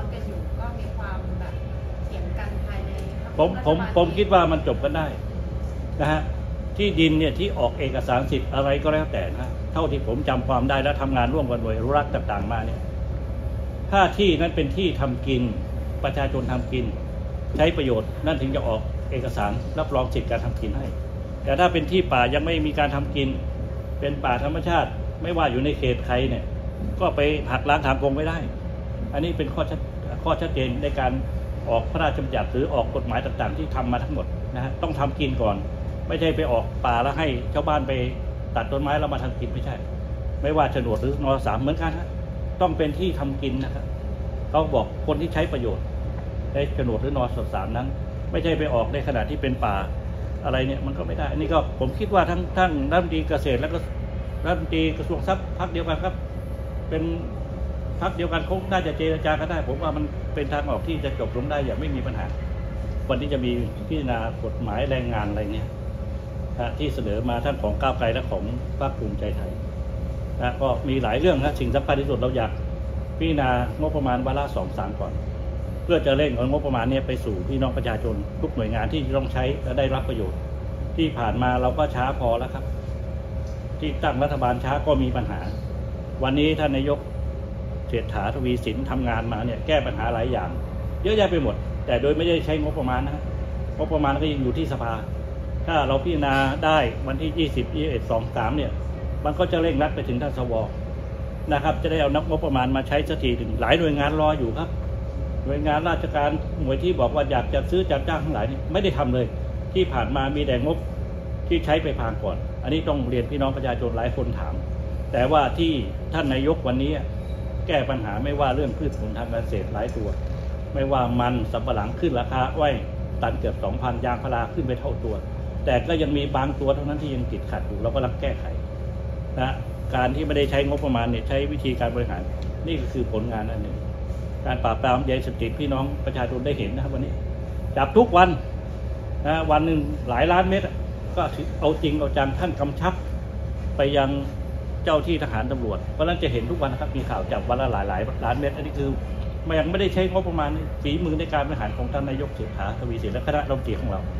กันอยู่ก็มีความแบบเถียงกันภายในผมคิดว่ามันจบกันได้นะฮะที่ดินเนี่ยที่ออกเอกสารสิทธิ์อะไรก็แล้วแต่นะเท่าที่ผมจำความได้และทำงานร่วมกันหน่วยอนุรักษ์ต่างๆมาเนี่ยถ้าที่นั้นเป็นที่ทำกินประชาชนทำกินใช้ประโยชน์นั่นถึงจะออกเอกสารรับรองสิทธิการทำกินให้แต่ถ้าเป็นที่ป่ายังไม่มีการทำกินเป็นป่าธรรมชาติไม่ว่าอยู่ในเขตใครเนี่ยก็ไปหักล้างทางกงไม่ได้อันนี้เป็นข้อชัดเจนในการออกพระราชบัญญัติหรือออกกฎหมายต่างๆที่ทำมาทั้งหมดนะฮะต้องทำกินก่อนไม่ใช่ไปออกป่าแล้วให้ชาวบ้านไปตัดต้นไม้แล้วมาทำกินไม่ใช่ไม่ว่าโฉนดหรือน.3เหมือนกันฮะต้องเป็นที่ทำกินนะครับเขาบอกคนที่ใช้ประโยชน์ในโฉนดหรือน.3นั้นไม่ใช่ไปออกในขณะที่เป็นป่าอะไรเนี่ยมันก็ไม่ได้อันนี้ก็ผมคิดว่าทั้งรัฐมนตรีเกษตรและก็รัฐมนตรีกระทรวงทรัพย์พรรคเดียวกันครับเป็นพรรคเดียวกันคงน่าจะเจรจากันได้ผมว่ามันเป็นทางออกที่จะจบลงได้อย่างไม่มีปัญหาวันที่จะมีพิจารณากฎหมายแรงงานอะไรเนี่ยที่เสนอมาทั้งของก้าวไกลและของพรรคภูมิใจไทยก็มีหลายเรื่องนะสิ่งสำคัญที่สุดเราอยากพิจารณางบประมาณวาระ2-3ก่อนเพื่อจะเร่งเอางบประมาณนี้ไปสู่พี่น้องประชาชนทุกหน่วยงานที่ต้องใช้และได้รับประโยชน์ที่ผ่านมาเราก็ช้าพอแล้วครับที่ตั้งรัฐบาลช้าก็มีปัญหาวันนี้ท่านนายกเศรษฐาทวีสินทำงานมาเนี่ยแก้ปัญหาหลายอย่างเยอะแยะไปหมดแต่โดยไม่ได้ใช้งบประมาณนะงบประมาณก็ยังอยู่ที่สภาถ้าเราพิจารณาได้วันที่20 21 23เนี่ยมันก็จะเร่งรัดไปถึงท่านสวนะครับจะได้เอางบประมาณมาใช้สักทีถึงหลายหน่วยงานรออยู่ครับหน่วยงานราชการหน่วยที่บอกว่าอยากจะซื้อจัดจ้างทั้งหลายนี่ไม่ได้ทำเลยที่ผ่านมามีแต่งบที่ใช้ไปพางก่อนอันนี้ต้องเรียนพี่น้องประชาชนหลายคนถามแต่ว่าที่ท่านนายกวันนี้แก้ปัญหาไม่ว่าเรื่องพืชผลทางการเกษตรหลายตัวไม่ว่ามันสำปะหลังขึ้นราคาอ้อยตันเกือบ 2,000 ยางพาราขึ้นไปเท่าตัวแต่ก็ยังมีบางตัวเท่านั้นที่ยังติดขัดอยู่เรากำลังแก้ไขนะการที่ไม่ได้ใช้งบประมาณเนี่ยใช้วิธีการบริหารนี่ก็คือผลงานอันหนึ่งการปราบปรามยาเสพติดพี่น้องประชาชนได้เห็นนะครับวันนี้จับทุกวันนะวันหนึ่งหลายล้านเม็ดก็เอาจริงเอาจังท่านกำชับไปยังเจ้าที่ทหารตำรวจเพราะนั้นจะเห็นทุกวันนะครับมีข่าวจับวันละหลายล้านเม็ดอันนี้คือยังไม่ได้ใช้งบประมาณฝีมือในการบริหารของท่านนายกเศรษฐาทวีสินและคณะรัฐมนตรีของเรา